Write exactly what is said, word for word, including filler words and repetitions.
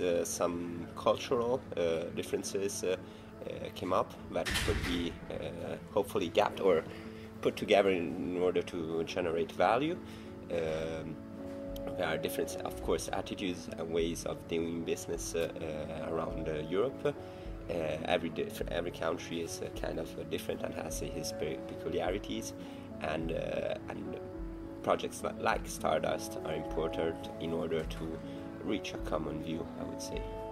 uh, some cultural uh, differences uh, uh, came up that could be uh, hopefully gapped or put together in order to generate value. Um, there are different, of course, attitudes and ways of doing business uh, uh, around uh, Europe. Uh, every every country is uh, kind of uh, different and has uh, its peculiarities, and uh, and projects like Stardust are important in order to reach a common view, I would say.